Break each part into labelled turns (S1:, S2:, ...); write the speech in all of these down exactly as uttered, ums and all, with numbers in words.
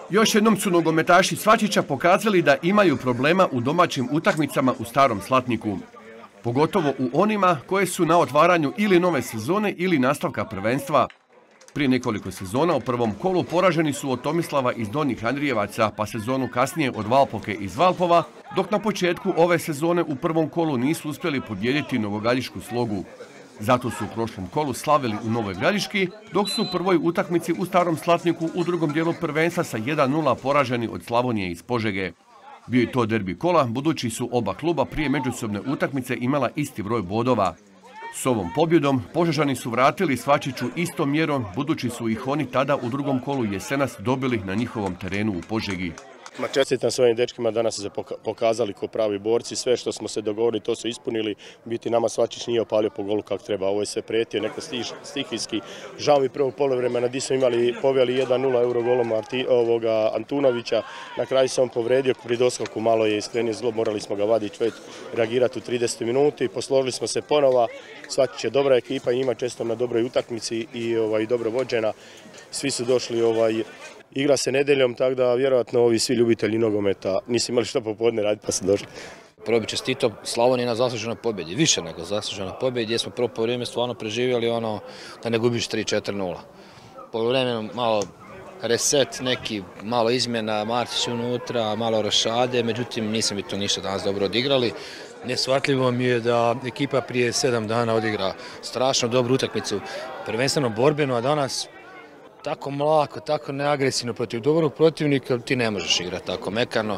S1: Još jednom su nogometaši Svačića pokazali da imaju problema u domaćim utakmicama u Starom Slatniku. Pogotovo u onima koje su na otvaranju ili nove sezone ili nastavka prvenstva. Prije nekoliko sezona u prvom kolu poraženi su od Tomislava iz Donjih Andrijevaca, pa sezonu kasnije od Valpoke iz Valpova, dok na početku ove sezone u prvom kolu nisu uspjeli pobijediti Novogradišku Slogu. Zato su u prošlom kolu slavili u Novoj Gradiški, dok su u prvoj utakmici u Starom Slatniku u drugom dijelu prvenstva sa jedan nula poraženi od Slavonije iz Požege. Bio je to derbi kola, budući su oba kluba prije međusobne utakmice imala isti broj bodova. S ovom pobjedom Požežani su vratili Svačiću istom mjerom, budući su ih oni tada u drugom kolu jesenas dobili na njihovom terenu u Požegi.
S2: Čestitam svojim dečkima, danas su se pokazali kao pravi borci, sve što smo se dogovorili to su ispunili, biti nama Svačić nije opalio po golu kako treba, ovo je sve prijetio, neko stihijski. Žao mi prvog poluvremena gdje smo imali poveli jedan nula Eurogolom ovoga Antunovića, na kraju se on povredio, pri doskoku malo je iskrenio zglob, morali smo ga vaditi već reagirati u tridesetoj minuti, posložili smo se ponova, Svačić je dobra ekipa i njima često na dobroj utakmici i ovaj, dobro vođena, svi su došli ovaj, igra se nedjeljom, tako da vjerojatno ovi svi ljubitelji nogometa nisu imali što popodne raditi pa su došli.
S3: Prvo bi čestito Slavoniji na zasluženoj pobjedi, više nego zasluženoj pobjedi, gdje smo prvo poluvreme stvarno preživjeli ono da ne gubiš tri četiri nula. Poluvremenu malo reset, neki malo izmjena, Martić unutra, malo rošade, međutim nisam bi to ništa danas dobro odigrali. Neshvatljivo mi je da ekipa prije sedam dana odigra strašno dobru utakmicu, prvenstveno borbeno, a danas tako mlako, tako neagresivno protiv dobrog protivnika, ti ne možeš igrati tako mekano.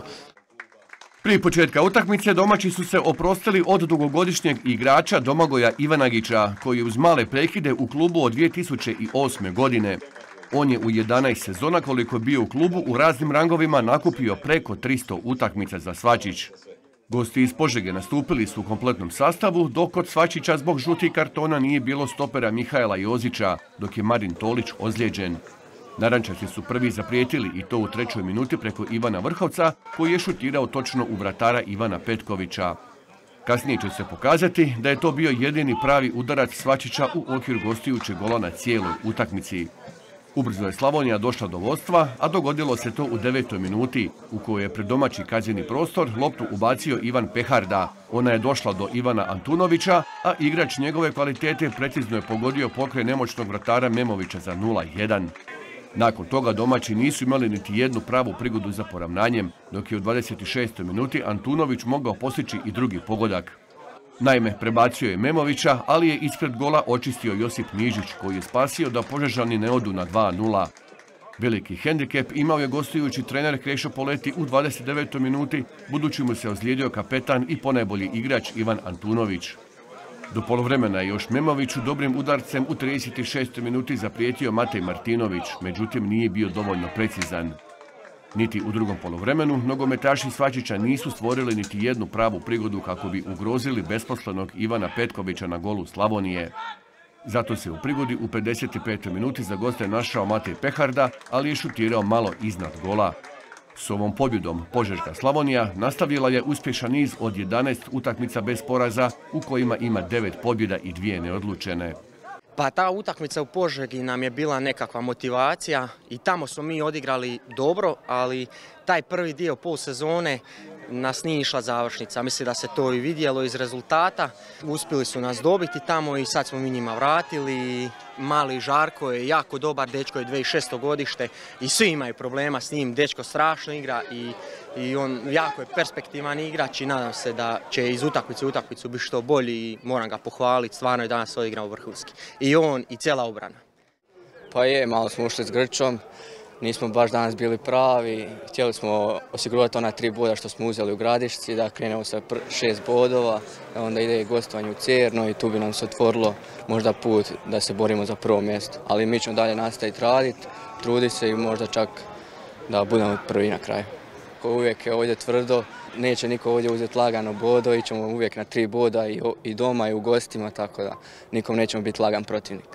S1: Prije početka utakmice domaći su se oprostili od dugogodišnjeg igrača Domagoja Ivanagića, koji je uz male prekide u klubu od dvije tisuće osme. godine. On je u jedanaest sezona koliko je bio u klubu u raznim rangovima nakupio preko tristo utakmica za Svačić. Gosti iz Požege nastupili su u kompletnom sastavu, dok kod Svačića zbog žutih kartona nije bilo stopera Mihajla Jozića, dok je Marin Tolić ozlijeđen. Narančasti su prvi zaprijetili i to u trećoj minuti preko Ivana Vrhovca, koji je šutirao točno u vratara Ivana Petkovića. Kasnije će se pokazati da je to bio jedini pravi udarac Svačića u okviru gostujućeg gola na cijeloj utakmici. Ubrzo je Slavonija došla do vodstva, a dogodilo se to u devetoj minuti, u kojoj je pred domaći kazneni prostor loptu ubacio Ivan Peharda. Ona je došla do Ivana Antunovića, a igrač njegove kvalitete precizno je pogodio pokraj nemoćnog vratara Memovića za nula jedan. Nakon toga domaći nisu imali niti jednu pravu prigodu za poravnanjem, dok je u dvadeset šestoj minuti Antunović mogao postići i drugi pogodak. Naime, prebacio je Memovića, ali je ispred gola očistio Josip Mižić, koji je spasio da Požežani ne odu na dva nula. Veliki hendikep imao je gostujući trener Krešo Poleti u dvadeset devetoj minuti, budući mu se ozlijedio kapetan i ponajbolji igrač Ivan Antunović. Do poluvremena je još Memoviću dobrim udarcem u trideset šestoj minuti zaprijetio Matej Martinović, međutim nije bio dovoljno precizan. Niti u drugom poluvremenu nogometaši Svačića nisu stvorili niti jednu pravu prigodu kako bi ugrozili besposlenog Ivana Petkovića na golu Slavonije. Zato se u prigodi u pedeset petoj minuti za goste našao Matej Peharda, ali je šutirao malo iznad gola. S ovom pobjedom Požeška Slavonija nastavila je uspješan niz od jedanaest utakmica bez poraza, u kojima ima devet pobjeda i dvije neodlučene.
S4: Pa ta utakmica u Požegi nam je bila nekakva motivacija i tamo smo mi odigrali dobro, ali taj prvi dio polsezone nas nije išla završnica. Mislim da se to i vidjelo iz rezultata. Uspjeli su nas dobiti tamo i sad smo mi njima vratili. Mali Žarko je jako dobar, dečko je dvije tisuće šesto. godište i svi imaju problema s njim. Dečko strašno igra i, i on jako je perspektivan igrač i nadam se da će iz utakmice u utakmicu biti što bolji i moram ga pohvaliti. Stvarno je danas odigrao vrhunski. I on i cijela obrana.
S5: Pa je, malo smo ušli s Grčom. Nismo baš danas bili pravi, htjeli smo osigurati ona tri boda što smo uzeli u Gradišci, da krenemo sa šest bodova, onda ide gostovanje u Cerno i tu bi nam se otvorilo možda put da se borimo za prvo mjesto. Ali mi ćemo dalje nastaviti raditi, truditi se i možda čak da budemo prvi na kraju. Uvijek je ovdje tvrdo, neće niko ovdje uzeti lagano bodo, ićemo uvijek na tri boda i doma i u gostima, tako da nikom nećemo biti lagan protivnik.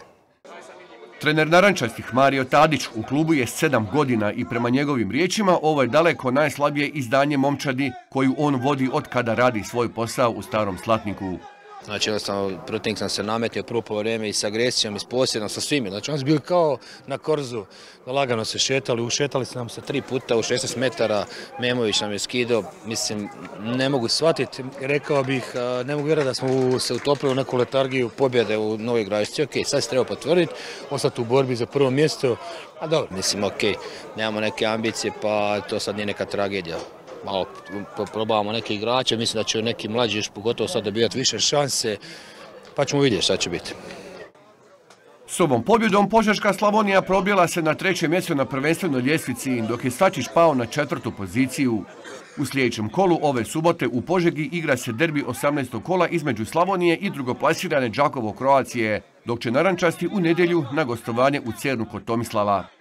S1: Trener narančastih Mario Tadić u klubu je sedam godina i prema njegovim riječima ovo je daleko najslabije izdanje momčadi koju on vodi od kada radi svoj posao u Starom Slatniku.
S3: Znači, jednostavno, protivnik nam se nametio prvo po vrijeme i sa agresijom, i s posjedom, sa svime. Znači, oni su bili kao na korzu, lagano se šetali, ušetali su nam se tri puta u šesnaest metara, Memović nam je skidao, mislim, ne mogu shvatiti, rekao bih, ne mogu vjerati da smo se utopili u neku letargiju pobjede u Novoj Gradišci. Ok, sad se treba potvrditi, ostati u borbi za prvo mjesto, a dobro, mislim, ok, nemamo neke ambicije, pa to sad nije neka tragedija. Malo probavamo neke igrače, mislim da će neki mlađi još pogotovo sad dobijati više šanse, pa ćemo vidjeti šta će biti.
S1: S ovom pobjedom Požeška Slavonija probila se na treće mjesto na prvenstvenoj ljestvici, dok je Sačić pao na četvrtu poziciju. U sljedećem kolu ove subote u Požegi igra se derbi osamnaestog kola između Slavonije i drugoplasirane Đakovo Croacije, dok će narančasti u nedjelju na gostovanje u Cernu kod Tomislava.